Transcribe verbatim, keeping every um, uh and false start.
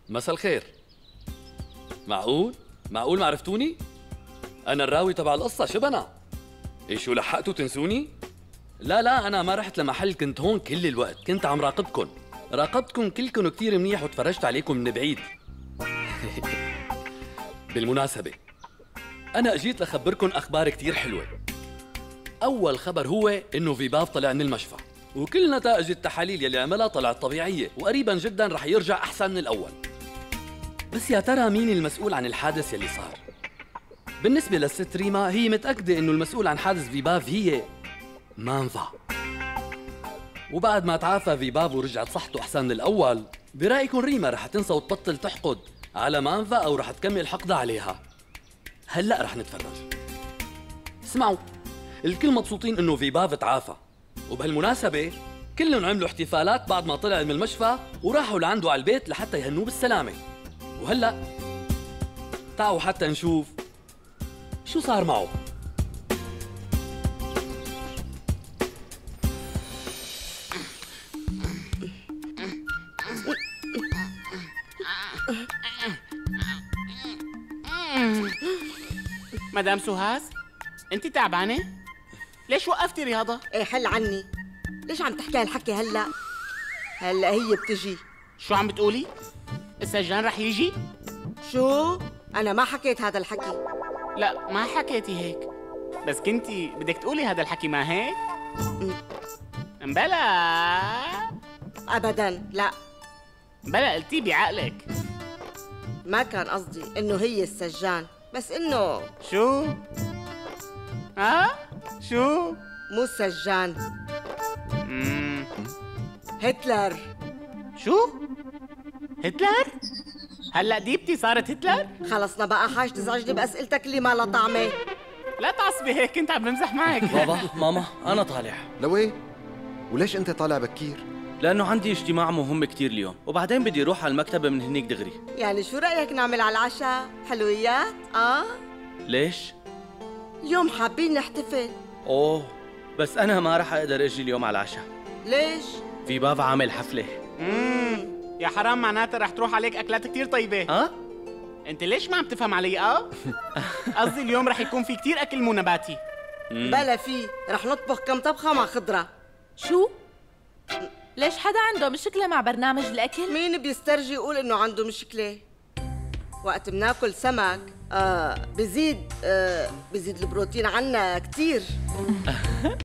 مساء الخير. معقول؟ معقول ما عرفتوني؟ أنا الراوي تبع القصة شبنا. إيه شو لحقتوا تنسوني؟ لا لا أنا ما رحت لمحل، كنت هون كل الوقت، كنت عم راقبكن، راقبتكن كلكن كتير منيح وتفرجت عليكم من بعيد. بالمناسبة أنا أجيت لخبركن أخبار كتير حلوة. أول خبر هو إنه فيباف طلع من المشفى، وكل نتائج التحاليل يلي عملها طلعت طبيعية، وقريبا جدا رح يرجع أحسن من الأول. بس يا ترى مين المسؤول عن الحادث يلي صار؟ بالنسبة للست ريما هي متأكدة إنه المسؤول عن حادث فيباف هي مانفا. وبعد ما تعافى فيباف ورجعت صحته أحسن من الأول، برأيكم ريما رح تنسى وتبطل تحقد على مانفا أو رح تكمل حقدها عليها؟ هلأ رح نتفرج. اسمعوا، الكل مبسوطين إنه فيباف تعافى، وبهالمناسبة كلهم عملوا احتفالات بعد ما طلع من المشفى وراحوا لعنده على البيت لحتى يهنوه بالسلامة. وهلأ تعالوا حتى نشوف شو صار معه. مدام سوهاز، انت تعبانه؟ ليش وقفتي رياضه؟ ايه حل عني، ليش عم تحكي هالحكي هلا؟ هلا هي بتجي. شو عم بتقولي؟ السجان رح يجي؟ شو؟ انا ما حكيت هذا الحكي. لا ما حكيتي هيك، بس كنتي بدك تقولي هذا الحكي ما هيك؟ مبلا ابدا لا. بلا قلتي بعقلك. ما كان قصدي انه هي السجان، بس انه شو؟ ها؟ شو؟ مو السجان. مم. هتلر. شو؟ هتلر؟ هلا ديبتي صارت هتلر؟ خلصنا بقى، حاج تزعجني بأسئلتك اللي ما لها طعمة. لا تعصبي هيك، كنت عم بمزح معك. بابا ماما أنا طالع. لوين؟ وليش أنت طالع بكير؟ لأنه عندي اجتماع مهم كتير اليوم، وبعدين بدي أروح على المكتبة من هنيك دغري. يعني شو رأيك نعمل على العشاء حلويات؟ آه؟ ليش؟ اليوم حابين نحتفل. أوه بس أنا ما رح أقدر أجي اليوم على العشاء. ليش؟ في بابا عامل حفلة. امم يا حرام، معناتها رح تروح عليك أكلات كتير طيبة. ها؟ أنت ليش ما عم تفهم علي؟ أه؟ قصدي اليوم رح يكون في كتير أكل مو نباتي. بلا في، رح نطبخ كم طبخة مع خضرة. شو؟ ليش حدا عنده مشكلة مع برنامج الأكل؟ مين بيسترجي يقول إنه عنده مشكلة؟ وقت بناكل سمك آه بزيد آه بزيد البروتين عنا كتير.